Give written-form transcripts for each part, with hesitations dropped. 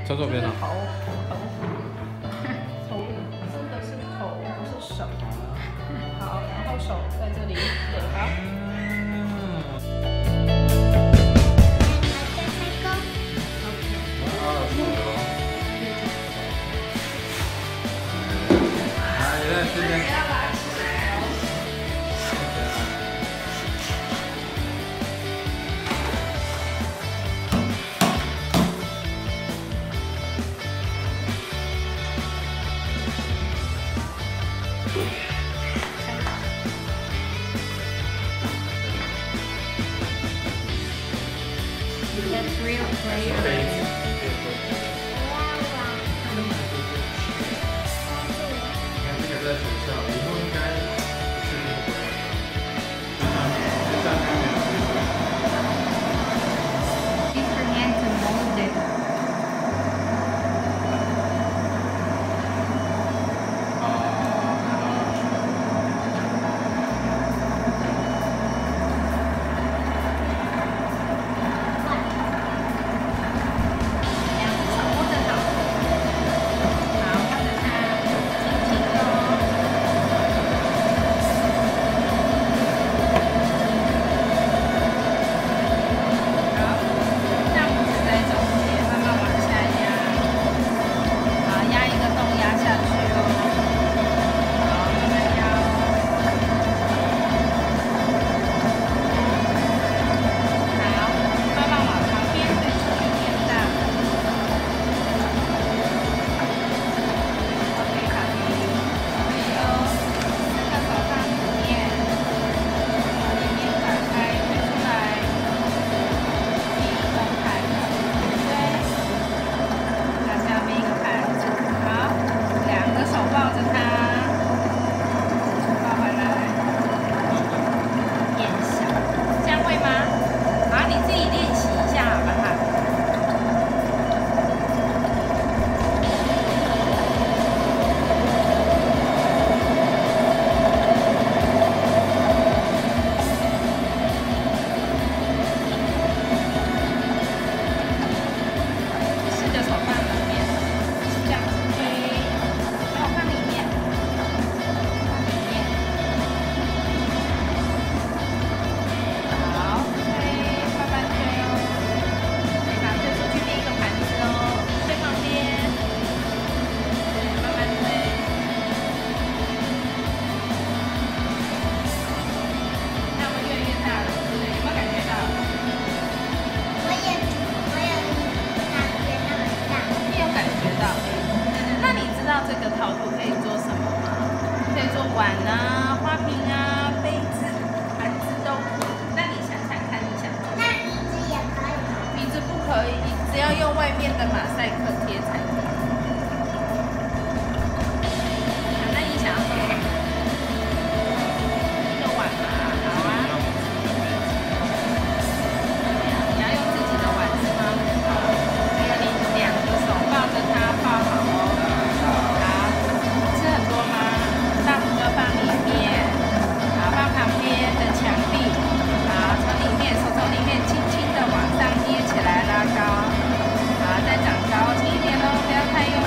左手边呢？ 头，这个是头，不是手。好，然后手在这里，对，好。That's real player. 在学校以后应该不是那个。 Use your hand to mold it. 这个陶土可以做什么吗？可以做碗啊、花瓶啊、杯子、盘子都可以。那你想想看，你想做？ 那椅子也可以吗？ 椅子不可以，你只要用外面的马赛克贴才可以。那你想要做什么？一个碗嘛，好啊。你要用自己的碗是吗？还有你2个手抱着它，抱好哦。放里面，好，放旁边的墙壁，好，从里面手从里面轻轻的往上捏起来，拉高，好，再长高，轻一点喽，不要太用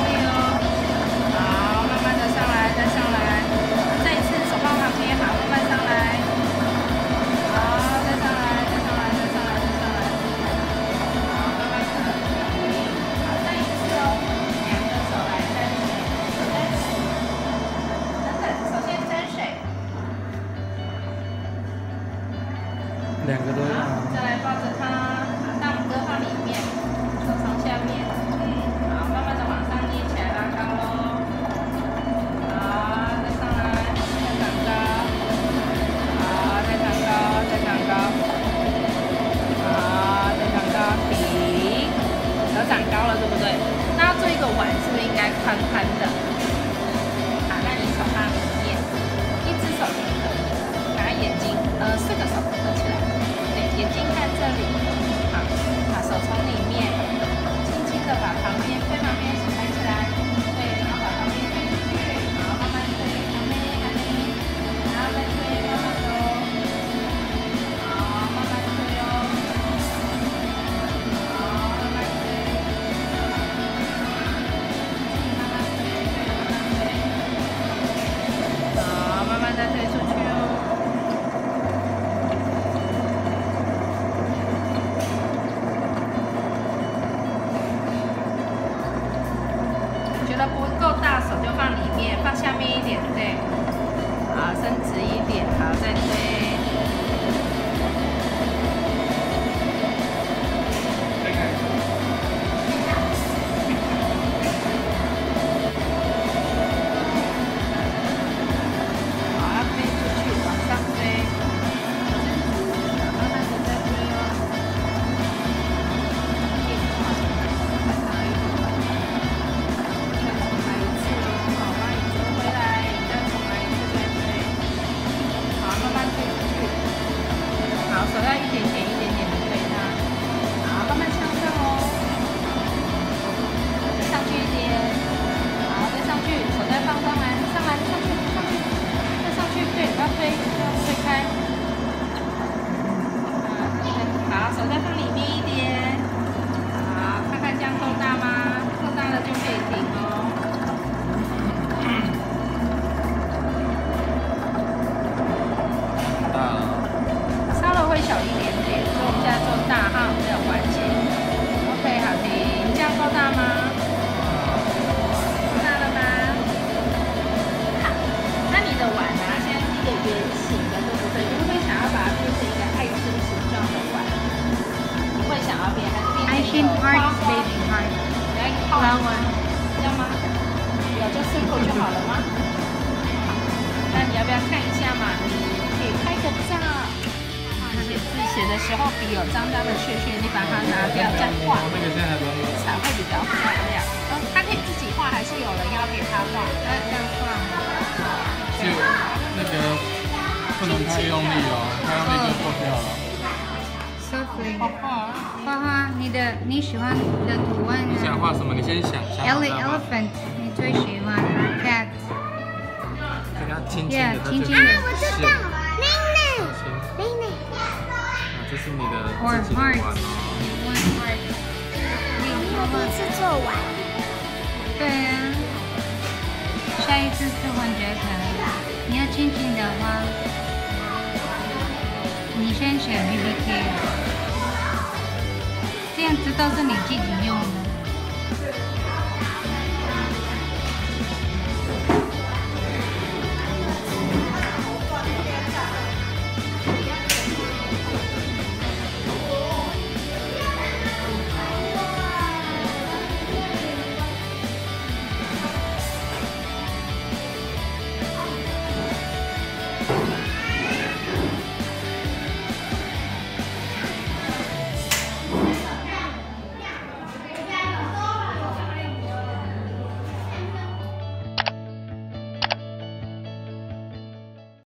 Asian heart, baby heart, 你要一个泡 flower. 要吗？有就 circle 就好了吗？好，那你要不要看一下嘛？你可以拍个照。写字写的时候笔有脏脏的屑屑，你把它拿掉再画， 那个现在还不用用。 才会比较漂亮。它可以自己画，还是有人要给他画？要画。 就那个不能太用力哦，太用力就破掉了。 Softly. 画画，你喜欢的图案呢？ 你想画什么？你先想。 Elephant， 你最喜欢 cat。 给它轻轻的， Yeah， 轻轻的。 我知道，妹妹。 这是你的 Or 自己的 heart， 碗哦。 One heart。 我第一次做完。 对啊，下一次是换这个。你要轻轻的画。你先选 BBQ， 这样子都是你自己用的。